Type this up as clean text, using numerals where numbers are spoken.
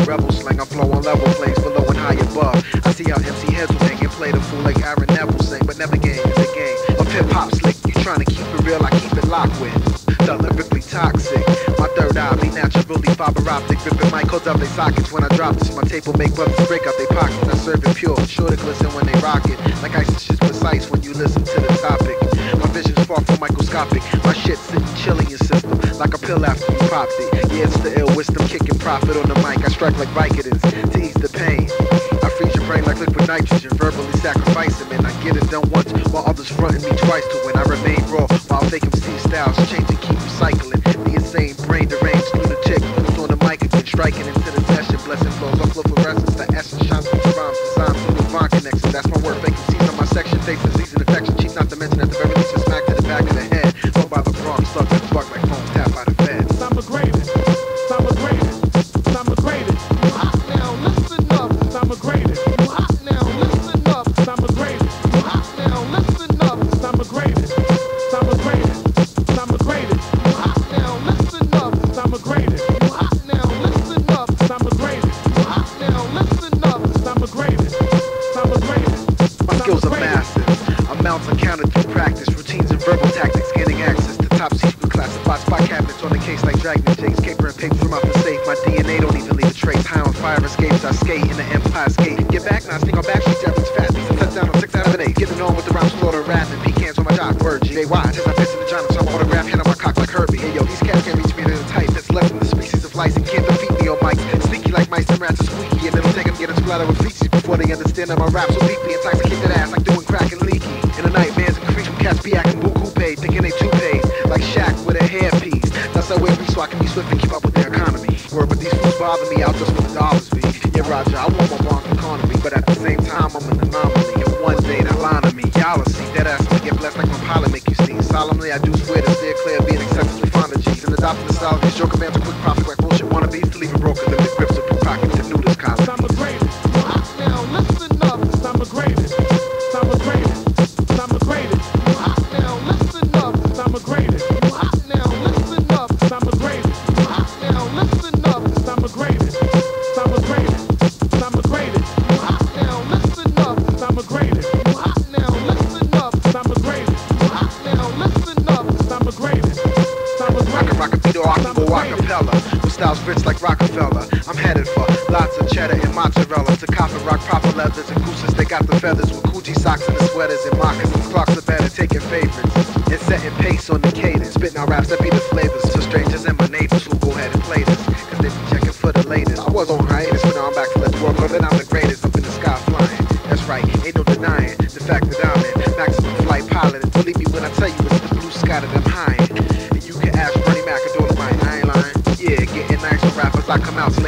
rebel slang. I flow on level plays below and high above. I see how MC heads will hang and play the fool like Aaron Neville sing, but never game is a game of hip hop slick. You trying to keep it real, I keep it locked with the lyrically toxic. My third eye be naturally fiber optic, ripping my codes out they sockets when I drop this. My tape will make brothers break out their pockets. I serve it pure, sure to glisten when they rock it. Like ice is just precise when you listen to the topic. My vision's far from microscopic. My shit sitting chill in your system like a pill after you popped it. Yeah, it's the ill wisdom kicking profit on the mic. I strike like Vicodins to ease the pain. I freeze your brain like liquid nitrogen, verbally sacrificing, man. I get it done once while others fronting me twice to win. I remain raw while fake MC styles change and keep recycling. The insane brain deranged lunatic who's on the mic again, striking into the session. Blessing flows off fluorescence, the essence shines from rhymes designed through divine connection. That's my word, fake MCs on my section. Face disease and infection, chief not to mention at the very least a smack to the back of the head. Owned by the Bronx, stuck in the buck like phones tapped by the feds. Summer graded, summer graded, summer graded. Hot now, listen up. Summer graded, Hot now, listen up. summer graded, Hot now, listen up. summer graded, summer graded, summer graded, Hot now, listen up. summer graded, Hot now, listen up. summer graded, Hot now, listen up. summer graded, summer graded. My skills are massive. Amounts uncounted through practice, routines and verbal tactics, gaining access to top secret classified spot cabinets on the case like Dragnet Jakes, caper and papers from out the safe. My DNA don't even leave a trace. High on fire escapes, I skate in the Empire skate. Get back now, sneak on back streets, average fast. These a touchdown on 6 out of an 8. Getting on with the rhymes, slaughter, rapping. Pecans on my jock, word, G-A-Y. As I piss in the John, some autograph, hand on my cock like Herbie. Hey yo, these cats can't reach me to the type that's left in the species of lice and can't defeat me on mics. Sneaky like mice and rats are squeaky, and it'll take them to get a splatter with feces before they understand that my raps will deeply intoxicate that ass like doing crack and leaky. In the nightmares and creeps from cats be acting buku paid, thinking they two-paid, like Shaq with a hairpiece. That's how I wear me so I can be swift and keep up with their economy. Word, but these fools bother me out just for the dollars, B. Yeah, Roger, I want my wrong economy, but at the same time, I'm an anomaly. And one day that line of me, y'all will see that ass when I get blessed like my pilot make you see. Solemnly, I do swear to steer clear of being excessively fond of G's and adopting the style of these joker bands a quick profit like bullshit wannabes to leave a broken living grips of pickpocket to nudist college. Summer graded, Hot now, listen up. summer graded, summer graded, summer graded, Hot now, listen up. summer graded, Hot now, listen up. summer graded, Hot now, listen up. summer graded, summer graded, summer graded, Hot now, listen up. summer graded, Hot now, listen up. summer graded, Hot now, listen up. summer graded, summer I can graded. rock a beat or I can go acapella. With styles rich like Rockefeller. I'm headed for lots of cheddar and mozzarella. To cop and rock proper leathers and gooses. They got the feathers with Coochie socks and the sweaters and moccasins. Clarks are better taking favorites and setting pace on the cadence. Spitting out raps that be the flavors to strangers and my neighbors who go ahead and play this. Cause they be checking for the latest. I was on hiatus, but now I'm back to let the world know that I'm the greatest. Up in the sky flying. That's right, ain't no denying the fact that I'm in maximum flight pilot. And believe me when I tell you it's the blue sky that I'm high in. And you can ask Bernie Mac or Dolomite, I ain't lying. Yeah, getting nice on rappers, I come out